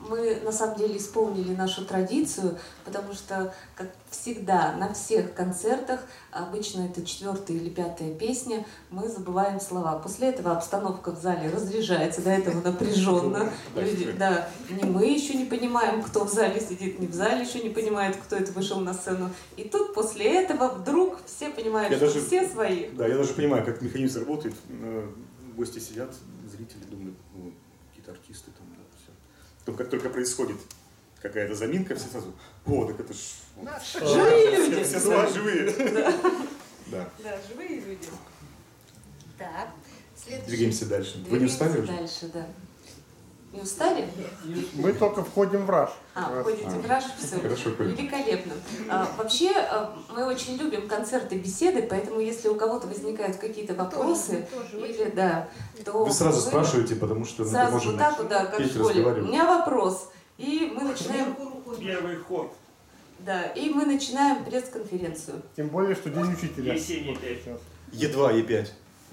мы на самом деле исполнили нашу традицию, потому что, как всегда, на всех концертах, обычно это 4-я или 5-я песня, мы забываем слова. После этого обстановка в зале разряжается, до этого напряженно. Люди, да, не мы еще не понимаем, кто в зале сидит, не в зале еще не понимает, кто это вышел на сцену. И тут после этого вдруг все понимают, что все свои. Да, я даже понимаю, как механизм работает. Гости сидят, зрители думают, ну, какие-то артисты там, да, все. Потом, как только происходит какая-то заминка, все сразу, о, так это ж... Живые люди! Все слова живые. Да, живые люди. Так, следующий. Двигаемся дальше. Вы не устали уже? Дальше, да. Не устали? Мы только входим в раж. Входите в раж, все. Хорошо, великолепно. Вообще, мы очень любим концерты, беседы, поэтому если у кого-то возникают какие-то вопросы, или, да, то вы сразу спрашиваете, потому что мы сразу можем вот так вот, да, как в школе. У меня вопрос. И мы начинаем... Первый ход. Да, и мы начинаем пресс-конференцию. Тем более, что день учителя. Есенин 5. Е2, Е5.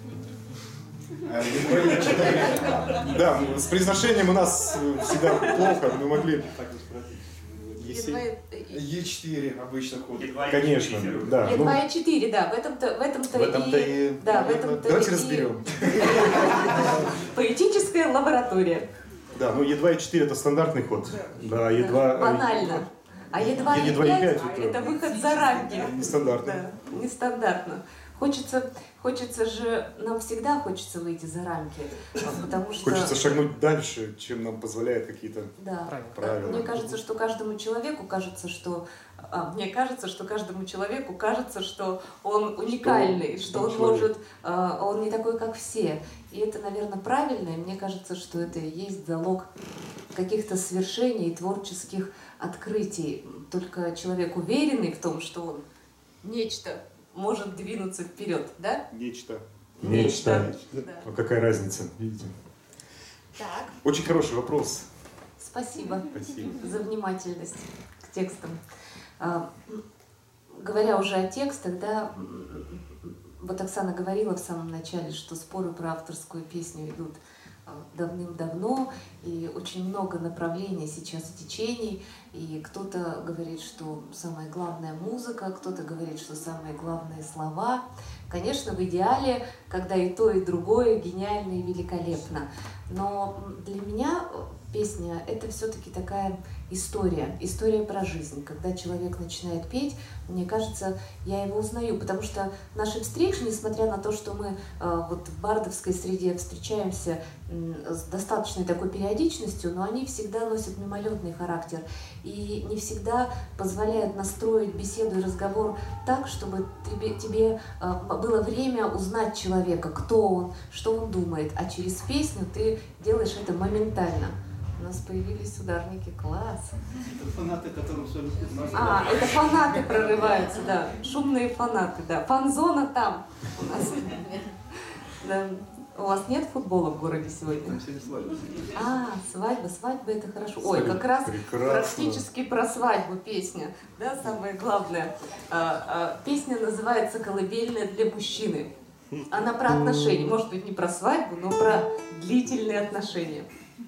Да, с произношением у нас всегда плохо, мы могли... Е4 обычно ходит. Конечно, да. Е2 и 4, да, в этом-то и... Да, в этом-то давайте разберем. Поэтическая лаборатория. Да, ну Е2 и 4 это стандартный ход. Да, Е2... Банально. А Е2 и 5 это выход за рамки. Нестандартно. Да, нестандартно. Хочется же, нам всегда хочется выйти за рамки, потому что... Хочется шагнуть дальше, чем нам позволяют какие-то правила. Мне кажется, что каждому человеку кажется, что он уникальный, что он может, он не такой, как все. И это, наверное, правильно, и мне кажется, что это и есть залог каких-то свершений, творческих открытий. Только человек, уверенный в том, что он нечто может двинуться вперед, да? Нечто. Да. Ну, какая разница, видите? Так. Очень хороший вопрос. Спасибо за внимательность к текстам. Говоря уже о текстах, да, вот Оксана говорила в самом начале, что споры про авторскую песню идут давным-давно, и очень много направлений сейчас течений, и кто-то говорит, что самое главное музыка, кто-то говорит, что самые главные слова. Конечно, в идеале, когда и то, и другое гениально и великолепно. Но для меня песня — это все-таки такая история про жизнь. Когда человек начинает петь, мне кажется, я его узнаю, потому что наши встречи, несмотря на то, что мы вот в бардовской среде встречаемся с достаточной такой периодичностью, но они всегда носят мимолетный характер и не всегда позволяют настроить беседу и разговор так, чтобы тебе было время узнать человека, кто он, что он думает, а через песню ты делаешь это моментально. У нас появились ударники, класс. Это фанаты, которым с вами... Это фанаты прорываются, да. Шумные фанаты, да. Фан-зона там у нас. Да. У вас нет футбола в городе сегодня? Там сегодня свадьба. Свадьба это хорошо. Ой, как раз практически про свадьбу песня. Да, самое главное. Песня называется «Колыбельная для мужчины». Она про отношения. Может быть, не про свадьбу, но про длительные отношения.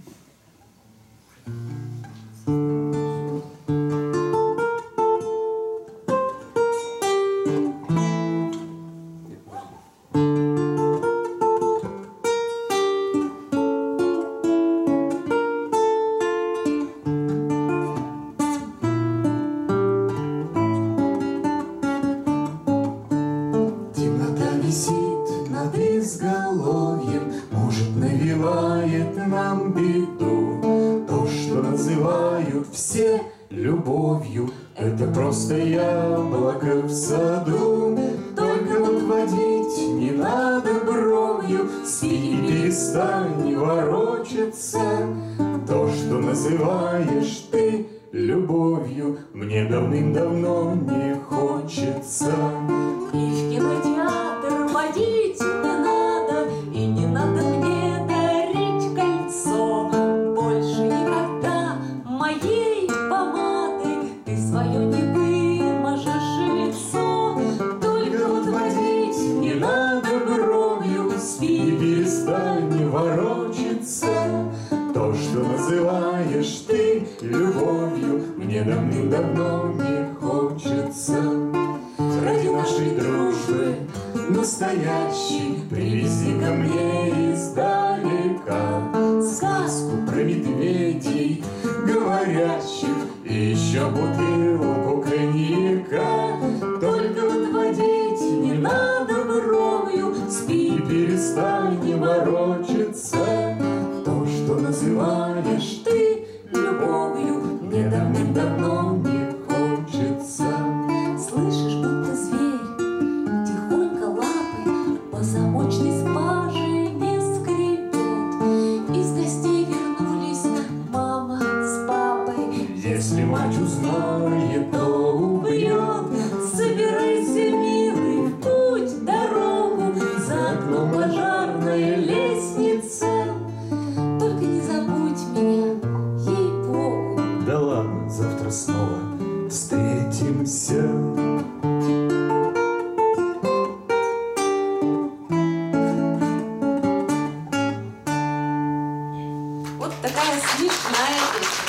Темнота висит над изголовьем, может, навевает нам беду. То, что называют все любовью, это просто яблоко в саду. Только вот водить не надо бровью, спи и перестань ворочаться. То, что называешь ты любовью, мне давным-давно не хочется. И в кинотеатр водить не надо, и не надо мне дарить кольцо. Больше никогда моей помадой ты свое не вымажешь лицо. Только вот водить не надо бровью, спи и перестань ворочаться. То, что называешь называешь ты любовью, мне давным-давно не хочется. Ради нашей дружбы настоящей привези ко мне издалека сказку про медведей говорящих и еще бутылку коньяка. Только вот водить не надо бровью, спи, перестань не ворочаться. То, что называешь ты любовью, мне давным-давно не хочется. Слышишь, будто зверь тихонько лапой по замочной скважине скребет. Из гостей вернулись мама с папой. Если мать узнает, то убьет. Собирайся, милый, в путь, дорогу, за окном пожарная лестница. Только не забудь меня, ей-богу. Да ладно, завтра снова встретимся. Вот такая смешная песня.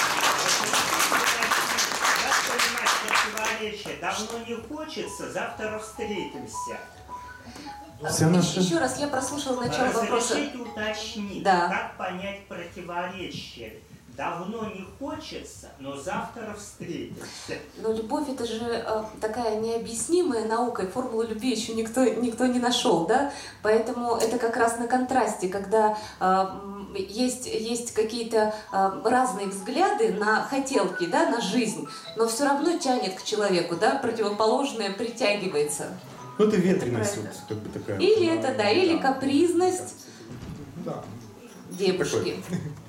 Противоречие. Давно не хочется, завтра встретимся. Вся наша... Еще раз, я прослушала начало вопроса. Разрешите уточнить, Да. как понять противоречие. Давно не хочется, но завтра встретимся. Но любовь — это же такая необъяснимая наукой, формулу любви еще никто не нашел, да? Поэтому это как раз на контрасте, когда есть какие-то разные взгляды на хотелки, да, на жизнь, но все равно тянет к человеку, да, противоположное притягивается. Ну, это ветреность, Правильно. вот, как бы такая. Или это, да, или капризность Да. девушки.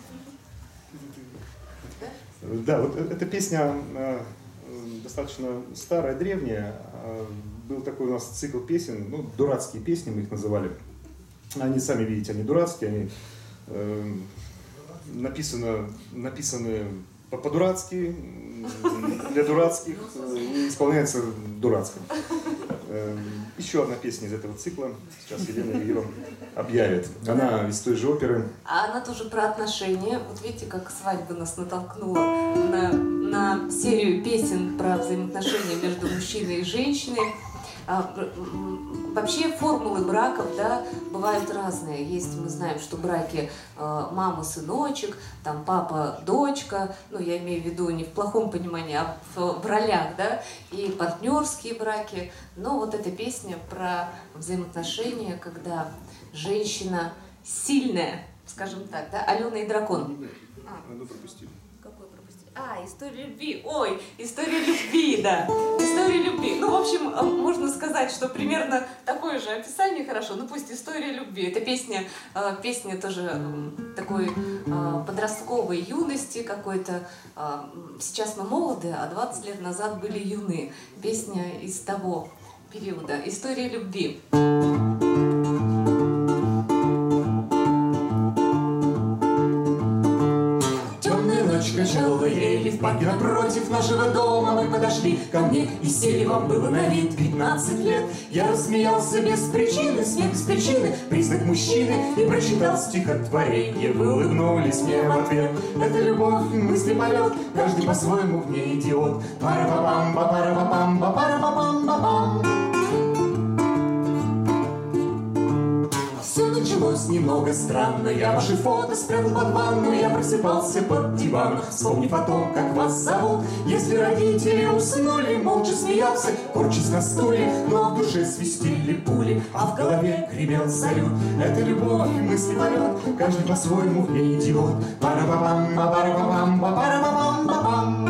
Да, вот эта песня достаточно старая, древняя. Был такой у нас цикл песен, ну, дурацкие песни мы их называли. Они, сами видите, они дурацкие, они написаны по-дурацки, для дурацких, и исполняются дурацко. Еще одна песня из этого цикла, сейчас Елена ее объявит. Она из той же оперы. А она тоже про отношения. Вот видите, как свадьба нас натолкнула на серию песен про взаимоотношения между мужчиной и женщиной. Вообще формулы браков, да, бывают разные. Есть, мы знаем, что браки мама-сыночек, там папа-дочка, ну я имею в виду не в плохом понимании, а в ролях, да, и партнерские браки. Но вот эта песня про взаимоотношения, когда женщина сильная, скажем так, да, Алена и дракон. Одну пропустили. Какой пропустили? История любви. Ой, история любви, да. История любви. Ну, в общем, можно сказать, что примерно такое же описание хорошо. Ну, пусть история любви. Это песня тоже такой подростковой юности какой-то. Сейчас мы молоды, а 20 лет назад были юны. Песня из того периода. История любви. Качала ели в парке напротив нашего дома. Мы подошли ко мне и сели, вам было на вид 15 лет. Я рассмеялся без причины, смех без причины, признак мужчины, и прочитал стихотворение. Вы улыбнулись мне в ответ. Это любовь, мысли полет, каждый по-своему в ней идиот. Пара-па-пам, пара-па-пам, пара-па-пам. Все началось немного странно. Я ваши фото спрятал под ванну. Я просыпался под диваном, вспомнив о том, как вас зовут. Если родители уснули, молча смеялся, корчась на стуле, но в душе свистели пули, а в голове гремел салют. Это любовь, мысли полет, каждый по-своему в ней идиот. Пара-па-пам, пара-па-пам, пара-па-пам.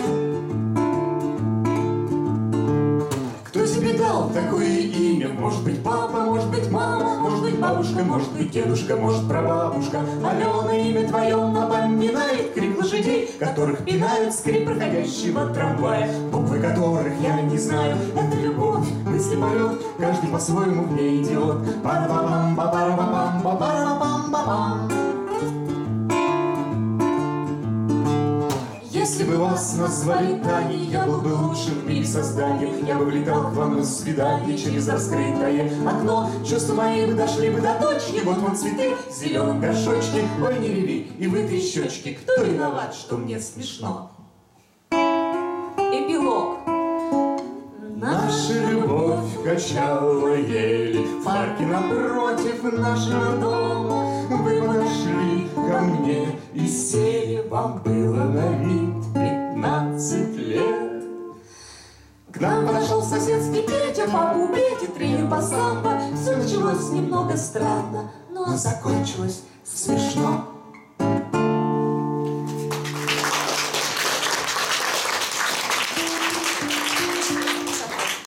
Кто тебе дал такое имя? Может быть, папа, может быть, мама, может быть, бабушка, может быть, дедушка, может, прабабушка. Алена, имя твое напоминает крик лошадей, которых пинают скрип проходящего трамвая, буквы которых я не знаю. Это любовь, мысли полет, каждый по-своему в ней идиот. Пара-па-пам, пара-па-пам, пара-па-пам, пам. Если бы вас назвали Таней, я был бы лучшим в мире созданием. Я бы влетал к вам на свидание через раскрытое окно. Чувства мои бы дошли бы до точки. Вот вон цветы в зеленом горшочке. Ой, не реви, и вытри щечки. Кто виноват, что мне смешно? Эпилог. Наша любовь качала ели в парке напротив нашего дома. Вы подошли ко мне и сели, вам было на вид 15 лет. К нам подошел соседский Петя, папу Петя, тренер по самбо. Все началось немного странно, но закончилось смешно.